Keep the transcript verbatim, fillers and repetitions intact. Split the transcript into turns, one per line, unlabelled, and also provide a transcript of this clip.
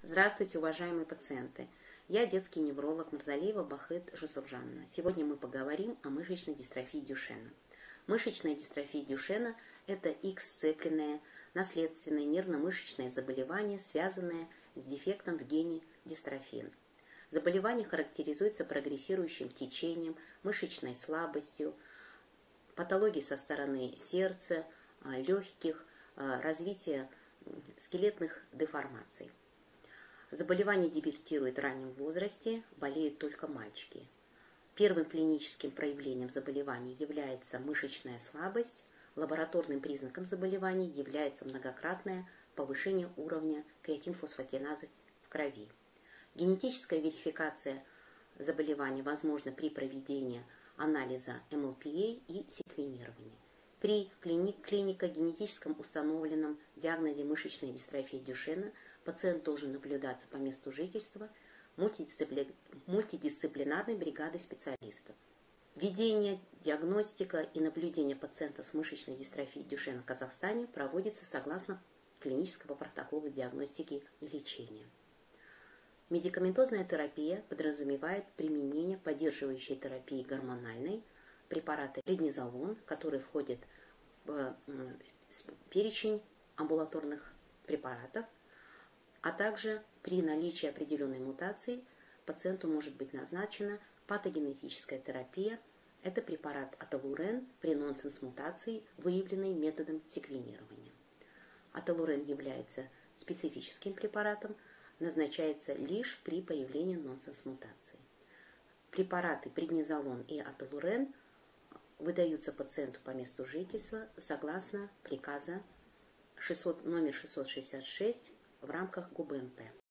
Здравствуйте, уважаемые пациенты! Я детский невролог Мурзалиева Бахыт Жусупжанна. Сегодня мы поговорим о мышечной дистрофии Дюшена. Мышечная дистрофия Дюшена – это X-сцепленное наследственное нервно-мышечное заболевание, связанное с дефектом в гене дистрофин. Заболевание характеризуется прогрессирующим течением, мышечной слабостью, патологией со стороны сердца, легких, развития скелетных деформаций. Заболевание дебютирует в раннем возрасте, болеют только мальчики. Первым клиническим проявлением заболевания является мышечная слабость, лабораторным признаком заболевания является многократное повышение уровня креатинфосфокиназы в крови. Генетическая верификация заболевания возможна при проведении анализа эм эл пи эй и секвенирования. При клинико-генетическом установленном диагнозе мышечной дистрофии Дюшена пациент должен наблюдаться по месту жительства мультидисципли... мультидисциплинарной бригадой специалистов. Ведение, диагностика и наблюдение пациентов с мышечной дистрофией Дюшена в Казахстане проводится согласно клинического протокола диагностики и лечения. Медикаментозная терапия подразумевает применение поддерживающей терапии гормональной, препараты преднизолон, который входит в перечень амбулаторных препаратов, а также при наличии определенной мутации пациенту может быть назначена патогенетическая терапия. Это препарат аталурен при нонсенс-мутации, выявленной методом секвенирования. Аталурен является специфическим препаратом, назначается лишь при появлении нонсенс-мутации. Препараты преднизолон и аталурен выдаются пациенту по месту жительства согласно приказа номер шестьсот шестьдесят шесть в рамках ГУБМП.